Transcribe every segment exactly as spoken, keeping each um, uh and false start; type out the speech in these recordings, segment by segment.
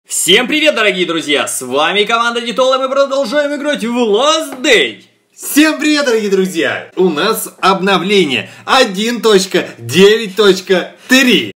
Всем привет, дорогие друзья! С вами команда Дитол, и мы продолжаем играть в Last Day! Всем привет, дорогие друзья! У нас обновление один точка девять точка три.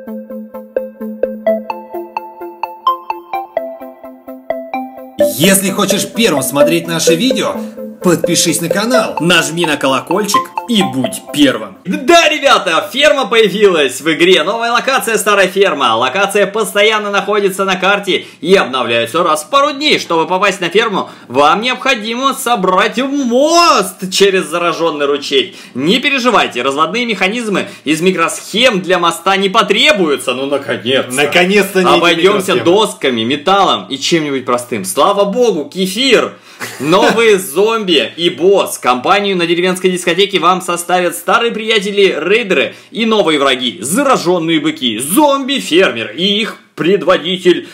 Если хочешь первым смотреть наши видео, подпишись на канал, нажми на колокольчик и будь первым. Да, ребята, ферма появилась в игре. Новая локация, старая ферма. Локация постоянно находится на карте и обновляется раз в пару дней. Чтобы попасть на ферму, вам необходимо собрать мост через зараженный ручей. Не переживайте, разводные механизмы из микросхем для моста не потребуются. Ну, наконец-то. Наконец-то не Обойдемся досками, металлом и чем-нибудь простым. Слава богу, кефир. Новые зомби и босс. Компанию на деревенской дискотеке вам составят старые приятели рейдеры и новые враги. Зараженные быки, зомби-фермер и их предводитель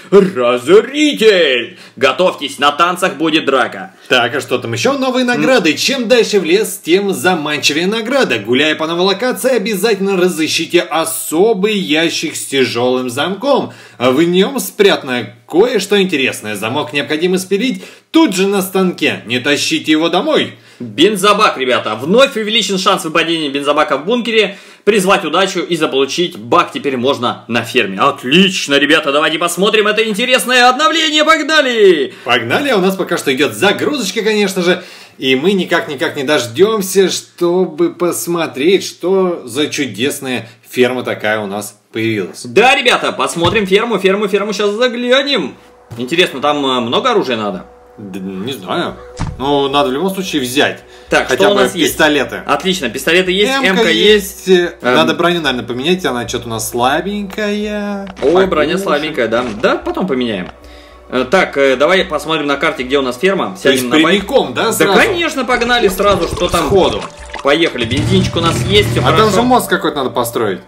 Разоритель. Готовьтесь, на танцах будет драка. Так, а что там еще? Новые награды. Чем дальше в лес, тем заманчивее награда. Гуляя по новой локации, обязательно разыщите особый ящик с тяжелым замком. В нем спрятано кое-что интересное. Замок необходимо спилить тут же на станке. Не тащите его домой. Бензобак, ребята. Вновь увеличен шанс выпадения бензобака в бункере. Призвать удачу и заполучить бак теперь можно на ферме. Отлично, ребята, давайте посмотрим это интересное обновление. Погнали! Погнали, а у нас пока что идет загрузочка, конечно же. И мы никак-никак не дождемся, чтобы посмотреть, что за чудесная ферма такая у нас появилась. Да, ребята, посмотрим ферму, ферму, ферму, сейчас заглянем. Интересно, там много оружия надо? Да, не знаю. Ну, надо в любом случае взять. Так, хотя что у бы нас пистолеты. Есть? Отлично, пистолеты есть, МК есть. есть. Эм... Надо броню, наверное, поменять, она что-то у нас слабенькая. Ой, Погуще. Броня слабенькая, да. Да, потом поменяем. Так, давай посмотрим на карте, где у нас ферма. То есть прямиком, да, сразу? Да, конечно, погнали сразу, что там. Сходу. Поехали, бензинчик у нас есть, все А хорошо. там же мост какой-то надо построить.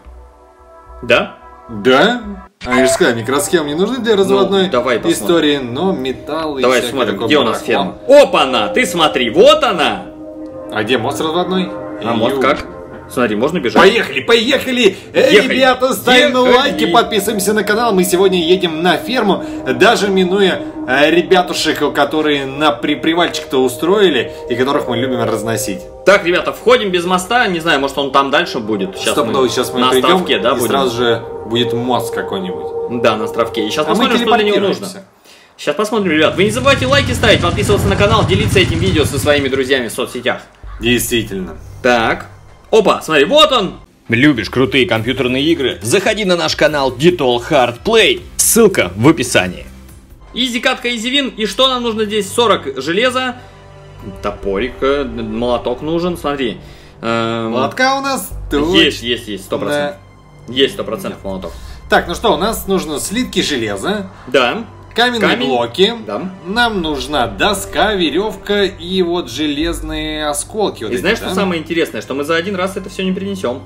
Да? Да? Они же сказали, микросхемы не нужны для разводной ну, давай истории, но металл и давай смотрим, где у нас ферма. Опа-на, ты смотри, вот она. А где мост разводной? А мост как? Смотри, можно бежать. Поехали, поехали! Эй, ребята, ставим лайки, подписываемся на канал. Мы сегодня едем на ферму, даже минуя э, ребятушек, которые на при привальчик-то устроили и которых мы любим разносить. Так, ребята, входим без моста. Не знаю, может он там дальше будет. Сейчас Стоп, мы, ну, сейчас мы на придем, островке, да, и будем? сразу же будет мост какой-нибудь. Да, на островке. И сейчас а посмотрим, что для него нужно. Сейчас посмотрим, ребят. Вы не забывайте лайки ставить, подписываться на канал, делиться этим видео со своими друзьями в соцсетях. Действительно. Так. Опа, смотри, вот он. Любишь крутые компьютерные игры? Заходи на наш канал Ditoll Hard Play. Ссылка в описании. Изи катка, изи вин. И что нам нужно здесь? сорок железа. Топорик, молоток нужен, смотри. Эм... Молотка у нас тут. Есть, есть, есть, сто процентов. Да. Есть сто процентов молоток. Так, ну что, у нас нужно слитки железа. Да. Каменные Камень. блоки. Да. Нам нужна доска, веревка и вот железные осколки. Вот и эти, знаешь, да? что самое интересное? Что мы за один раз это все не принесем.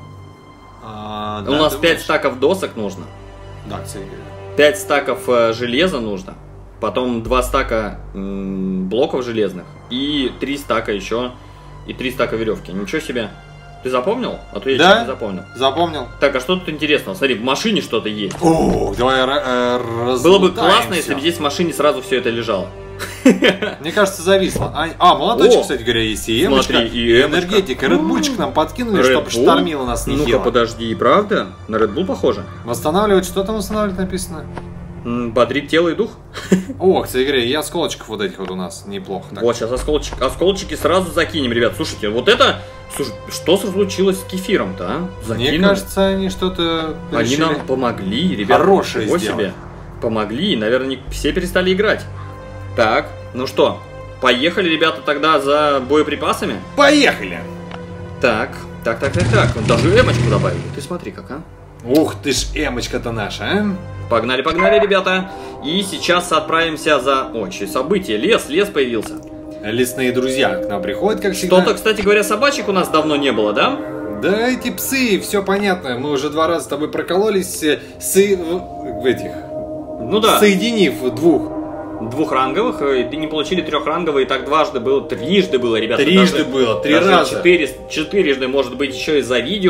А, У да, нас думаешь? пять стаков досок нужно. Да, кстати. пять стаков э, железа нужно. Потом два стака м, блоков железных. И три стака еще. И три стака веревки. Ничего себе. Ты запомнил? А то я да, не запомнил. Запомнил. Так, а что тут интересного? Смотри, в машине что-то есть. О, давай э, Было бы классно, если бы здесь в машине сразу все это лежало. Мне кажется, зависло. А, а молоточек, О, кстати говоря, есть. И эмочка, смотри, и эмочка. энергетика. Редбульчик нам подкинули, Red чтобы Bull? штормило нас нехило. Ну-ка, подожди, правда? На Red Bull похоже? Восстанавливать, что там восстанавливать написано? М, бодрит тело и дух. О, кстати говоря, и осколочков вот этих вот у нас неплохо. Так. Вот, сейчас осколчик, осколчики сразу закинем, ребят. Слушайте, вот это... Слушай, что случилось с кефиром-то, а? Мне кажется, они что-то Они нам помогли, ребят. Хорошее сделали. Себе. Помогли, наверное, все перестали играть. Так, ну что, поехали, ребята, тогда за боеприпасами? Поехали! Так, так, так, так, так. Даже эмочку добавили. Ты смотри как, а? Ух ты ж, эмочка-то наша, а? Погнали, погнали, ребята. И сейчас отправимся за... Ой, еще событие. Лес, лес появился. Лесные друзья к нам приходят, как всегда. Что-то, кстати говоря, собачек у нас давно не было, да? Да, эти псы, все понятно. Мы уже два раза с тобой прокололись с, с этих... Ну да. Соединив двух. Двухранговых, и не получили трехранговые, и так дважды было, трижды было, ребята. Трижды было, три даже раза. Четыре, четырежды, может быть, еще из-за видео.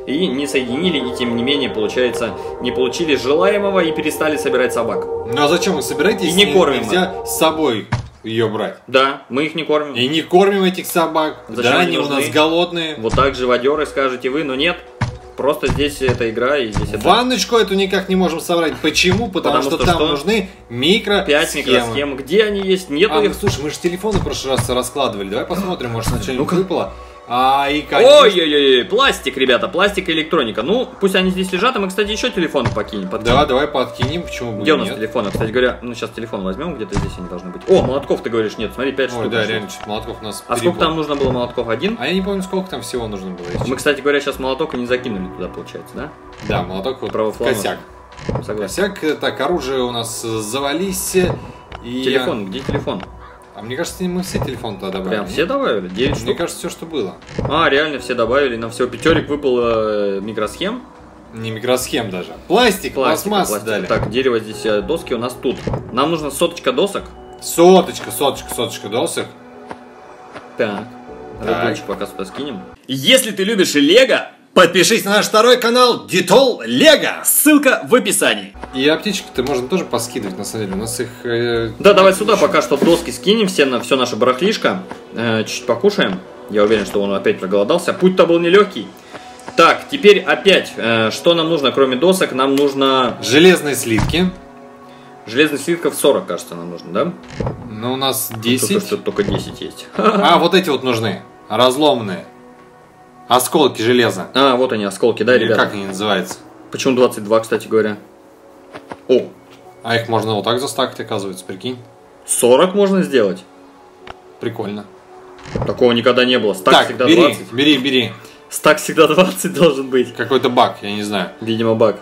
и не соединили, и тем не менее, получается, не получили желаемого и перестали собирать собак. Ну а зачем их собирать, если не кормим нельзя с собой ее брать? Да, мы их не кормим. И не кормим этих собак. Зачем да, они они у нужны? нас голодные. Вот так живодеры скажете вы, но нет. Просто здесь эта игра и здесь это... Ванночку эту никак не можем собрать. Почему? Потому, Потому что, что там что? нужны микросхемы. пять микросхем. Где они есть? Нету А, их. ну, слушай, мы же телефоны в прошлый раз раскладывали. Давай посмотрим, может, на что-нибудь выпало. А, и Ой-ой-ой, пластик, ребята, пластик и электроника. Ну, пусть они здесь лежат, а мы, кстати, еще телефоны покинем. подкинем. Да, давай подкинем, почему бы Где у нас нет? телефоны? Кстати говоря, ну сейчас телефон возьмем, где-то здесь они должны быть. О, молотков ты говоришь, нет, смотри, пять Ой, штук. да, нашлось. реально, что-то молотков у нас А перебор. сколько там нужно было молотков? Один? А я не помню, сколько там всего нужно было. если Мы, кстати говоря, сейчас молоток и не закинули туда, получается, да? честно. Да, молоток вот Правофланг. косяк. Согласен. Косяк, так, оружие у нас завались. И... Телефон, где телефон? А мне кажется, мы все телефоны туда добавили. Прям все добавили? девять Мне штук? кажется, все, что было. А, реально все добавили, на все пятерик выпало э, микросхем. Не микросхем даже. Пластик, Пластика, пластмасс пластика. дали. Так, дерево здесь, э, доски у нас тут. Нам нужно соточка досок. Соточка, соточка, соточка досок. Так. Так. Редунчик пока сюда скинем. Если ты любишь Лего, Подпишись на наш второй канал Детол Лего. ссылка в описании. И аптечки-то можно тоже поскидывать, на самом деле. У нас их... э, Да, давай сюда пока что доски скинем, все, на, все наше барахлишко. Э, чуть-чуть покушаем. Я уверен, что он опять проголодался. Путь-то был нелегкий. Так, теперь опять, э, что нам нужно, кроме досок? Нам нужно... Железные слитки. Железных слитков сорок, кажется, нам нужно, да? Ну, у нас Только десять. что только десять есть. А, вот эти вот нужны. Разломные. Осколки железа. А, вот они, осколки, да, Или ребята? как они называются? Почему двадцать два, кстати говоря? О, А их можно вот так застакать, оказывается, прикинь. сорок можно сделать? Прикольно. Такого никогда не было. Стак Так, всегда бери, двадцать. бери, бери. Стак всегда двадцать должен быть. Какой-то баг, я не знаю. Видимо, баг.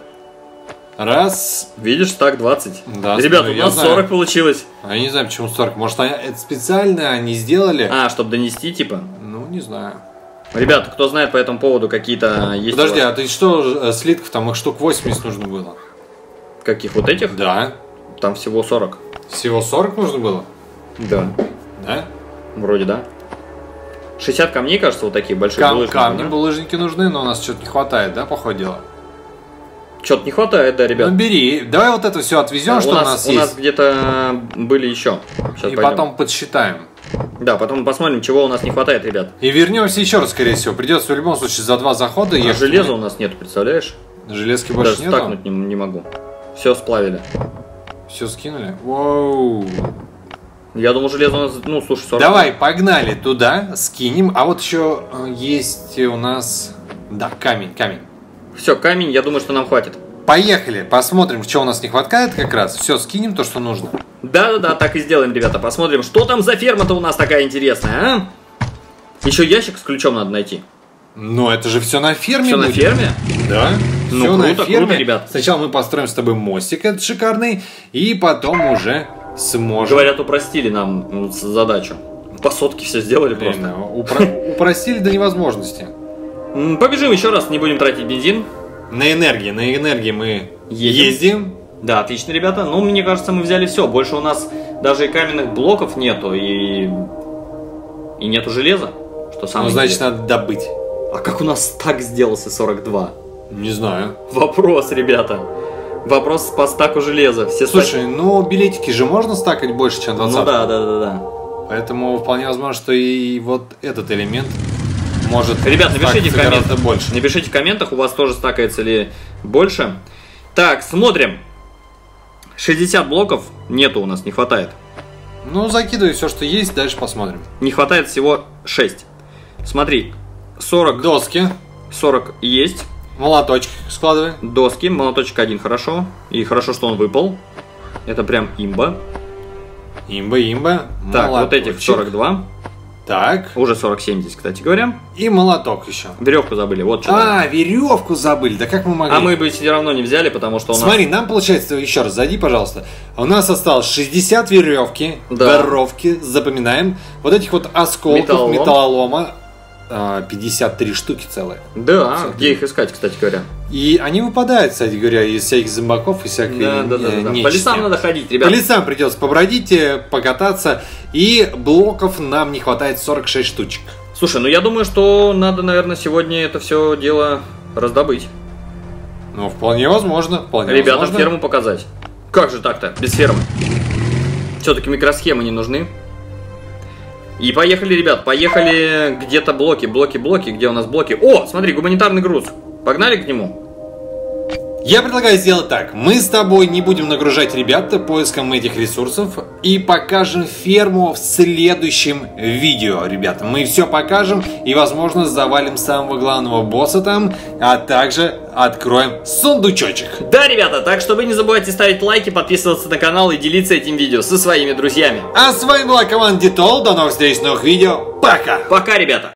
Раз. Видишь, стак двадцать. Да, Ребята, смотри, у я нас знаю. сорок получилось. А я не знаю, почему сорок. Может, они, это специально они сделали? А, чтобы донести, типа? Ну, не знаю. Ребята, кто знает по этому поводу какие-то есть... Подожди, у вас а ты что, э, слитков там их штук восемьдесят нужно было? каких вот этих? Да. Там всего сорок. Всего сорок нужно было? Да. Да? Вроде да. шестьдесят камней, кажется, вот таких больших Кам- булыжников, камни, да? булыжники нужны, но у нас что-то не хватает, да, по ходу дела? Что-то не хватает, да, ребят? Ну бери, давай вот это все отвезем, А, что у у нас, нас у есть. нас где-то были еще. Сейчас И пойдем. потом подсчитаем. Да, потом посмотрим, чего у нас не хватает, ребят. И вернемся еще раз, скорее всего. Придется в любом случае за два захода А ехать. железа у нас нет, представляешь? Железки больше Даже нету? стакнуть не, не могу. Все сплавили. Все скинули? Воу. Я думал, железо у нас, ну, слушай, сорок. Давай, погнали туда, скинем. А вот еще э, есть у нас... Да, камень, камень. Все, камень, я думаю, что нам хватит. Поехали, посмотрим, что у нас не хватает как раз. Все, скинем то, что нужно. Да-да-да, так и сделаем, ребята. Посмотрим, что там за ферма-то у нас такая интересная, а? Еще ящик с ключом надо найти. Но это же все на ферме Все на будет. ферме? Да. Ну, Всё круто, круто, ребят. Сначала мы построим с тобой мостик этот шикарный, и потом уже сможем... Говорят, упростили нам ну, задачу. По сотке все сделали просто. Реально, упро- упростили до невозможности. М, Побежим еще раз, не будем тратить бензин. На энергии, на энергии мы Едем. ездим. Да, отлично, ребята. Ну, мне кажется, мы взяли все. Больше у нас даже и каменных блоков нету, и... И нету железа. Что Ну, самое значит, интересное. надо добыть. А как у нас стак сделался сорок два? Не знаю. Вопрос, ребята. Вопрос по стаку железа. Все Слушай, ну билетики же можно стакать больше, чем стаки... двадцать. Ну да, да, да, да. Поэтому вполне возможно, что и вот этот элемент может Ребят, напишите в стакаться гораздо комментах. больше. Напишите в комментах, у вас тоже стакается ли больше. Так, смотрим. шестьдесят блоков нету у нас, не хватает. Ну, закидывай все, что есть, дальше посмотрим. Не хватает всего шесть. Смотри, сорок, Доски, сорок есть. молоточек складывай. Доски, молоточек один хорошо. И хорошо, что он выпал. Это прям имба. Имба, имба. Так, вот этих молоточек. сорок два. Так, Уже сорок семь здесь, кстати говоря. и молоток еще. Веревку забыли, вот что. А, веревку забыли, да как мы могли? А мы бы все равно не взяли, потому что у нас... Смотри, нам получается, еще раз, зайди, пожалуйста. У нас осталось шестьдесят веревки, Да. горовки, запоминаем. Вот этих вот осколков Металлолом. металлолома, а, пятьдесят три штуки целые. Да, Всякие. где их искать, кстати говоря? И они выпадают, кстати говоря, из всяких зомбаков и всякой Да, да, да, э, да. По нечисти. лесам надо ходить, По ребят. лесам придется побродить, э, покататься. И блоков нам не хватает сорок шесть штучек. Слушай, ну я думаю, что надо, наверное, сегодня это все дело раздобыть. Ну, вполне возможно, вполне Ребятам возможно. ферму показать. Как же так-то, без фермы? Все-таки микросхемы не нужны. И поехали, ребят, поехали где-то блоки, блоки, блоки. Где у нас блоки? О, смотри, гуманитарный груз. Погнали к нему. Я предлагаю сделать так. Мы с тобой не будем нагружать ребят поиском этих ресурсов и покажем ферму в следующем видео, ребята. Мы все покажем и, возможно, завалим самого главного босса там, а также откроем сундучочек. Да, ребята, так что вы не забывайте ставить лайки, подписываться на канал и делиться этим видео со своими друзьями. А с вами была команда Дитол. До новых встреч, новых видео. Пока! Пока, ребята!